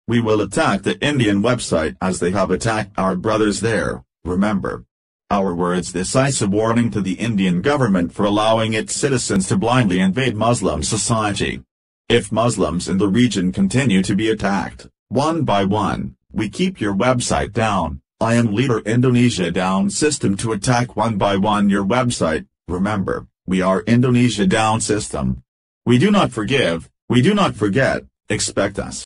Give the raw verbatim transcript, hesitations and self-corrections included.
We will attack the Indian website as they have attacked our brothers there, remember. Our words decisive warning to the Indian government for allowing its citizens to blindly invade Muslim society. If Muslims in the region continue to be attacked, one by one, we keep your website down. I am leader Indonesia down system to attack one by one your website, remember, we are Indonesia down system. We do not forgive, we do not forget, expect us.